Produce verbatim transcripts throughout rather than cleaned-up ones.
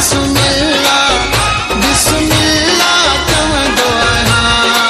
बिस्मिल्लाह बिस्मिल्लाह चवंदो आहियां।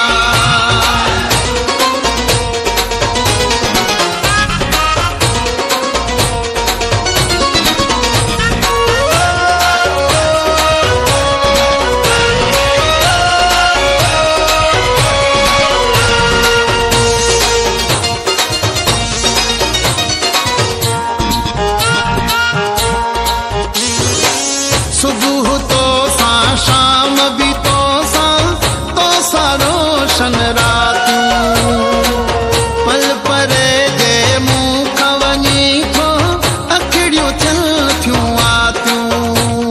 सुबह तो सा शाम भी तो सा तो सा रोशन रातूं पल परे जे मुंह खां वञी थो अखिड़ियूं थियनि थियूं आतियूं।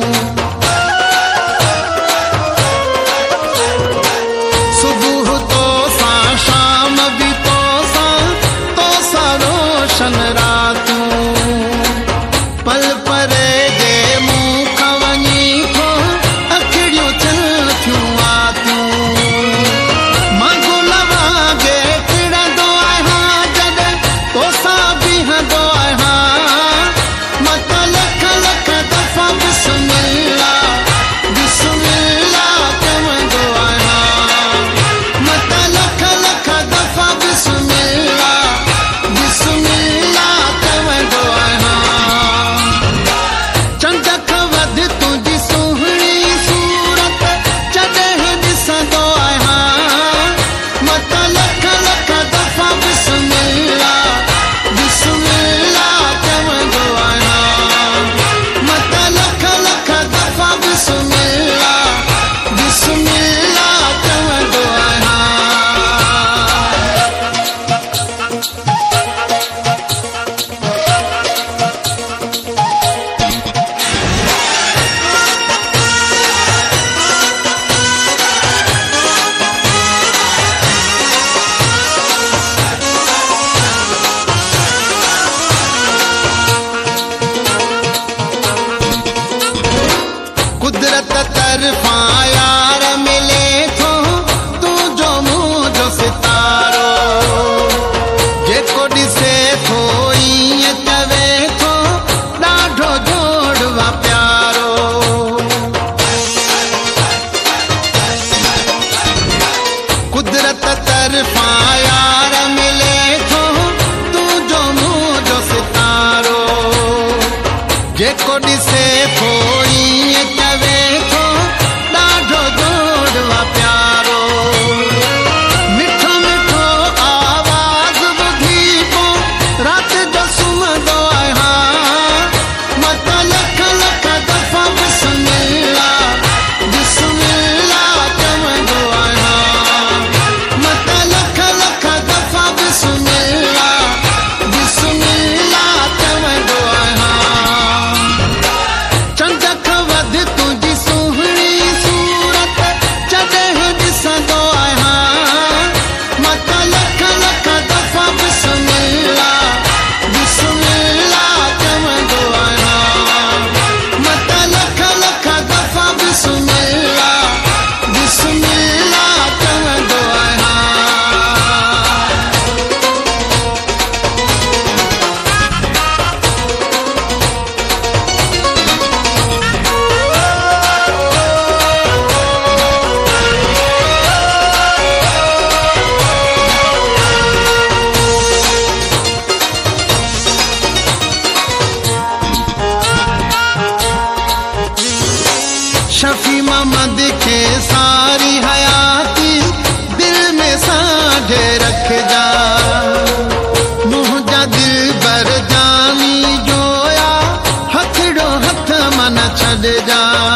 सुबह तो सा शाम भी तो सा तो सा रोशन रातूं पल परे जे मुंह खां वञी थो अखिड़ियूं थियनि थियूं आतियूं। मां गुल वांगे टिड़ंदो आहियां जॾहिं तोसां बीहंदो आहियां। मां त लख लख दफ़ा बिस्मिल्लाह बिस्मिल्लाह चवंदो आहियां। मां त लख लख दफ़ा बिस्मिल्लाह बिस्मिल्लाह चवंदो आहियां। चंद खां वधि तुंहिंजी सुहिणी सूरत जॾहिं ॾिसंदो आहियां। मां त लख लख दफ़ा बिस्मिल्लाह बिस्मिल्लाह चवंदो आहियां। मां त लख लख दफ़ा बिस्मिल्लाह बिस्मिल्लाह चवंदो आहियां। कुदरत तरफा यार मिले थो तू जो मुंहिंजो सितारो जेको ॾिसे थो ईअं चवे थो ॾाढो जोड़वा प्यारो। कुदरत तरफा यार मिले थो तू जो मुंहिंजो सितारो जेको ॾिसे थो ईअं चवे थो ॾाढो जोड़वा प्यारो। मिठो मिठो आवाज़ ॿुधी पोइ राति जो सुम्हंदो आहियां। मां त लख लख दफ़ा बिस्मिल्लाह बिस्मिल्लाह चवंदो आहियां। मां त लख लख दफ़ा बिस्मिल्लाह बिस्मिल्लाह चवंदो आहियां। चंद खां वधि तुंहिंजी सुहिणी सूरत जॾहिं ॾिसंदो आहियां। मां त लख लख दफ़ा बिस्मिल्लाह बिस्मिल्लाह चवंदो आहियां। मां त लख लख दफ़ा बिस्मिल्लाह बिस्मिल्लाह चवंदो आहियां। शफी मोहम्मद खे सारी हयाती दिल में साझे रखजा। मुंहिंजा दिल बर जानी जोया हथड़ो हथ मन छॾजा।